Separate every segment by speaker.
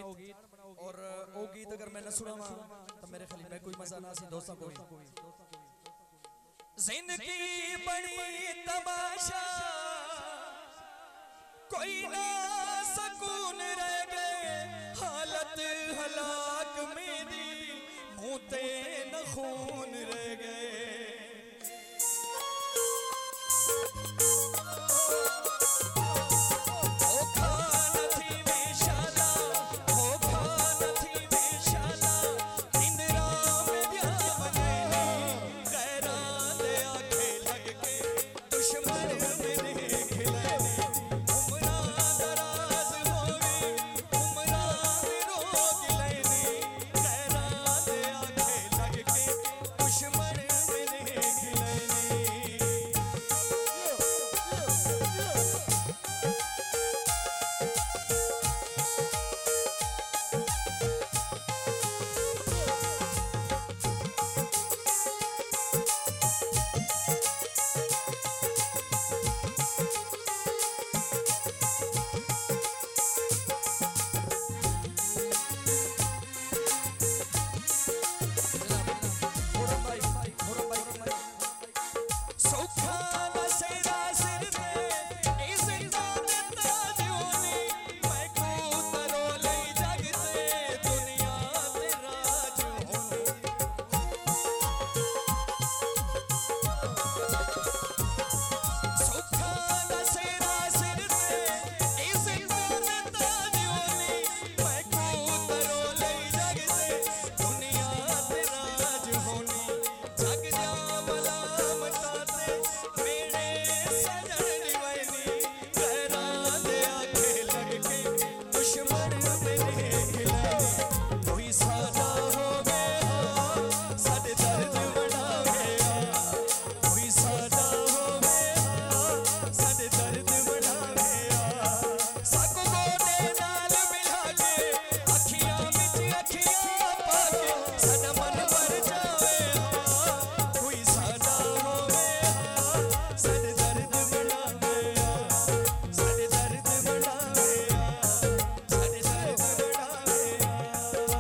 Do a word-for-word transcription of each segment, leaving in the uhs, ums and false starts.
Speaker 1: और वो गीत अगर मैं न सुनावा तो मेरे ख्याल में कोई मजा ना सी दोस्तों को। जिंदगी बड़ी तमाशा कोई ना सुकून रह गए, हालत हलाक मेरी मुँह ते न खून रह गए।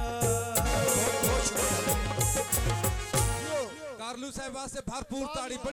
Speaker 2: कारलू साहब से भरपूर ताड़ी।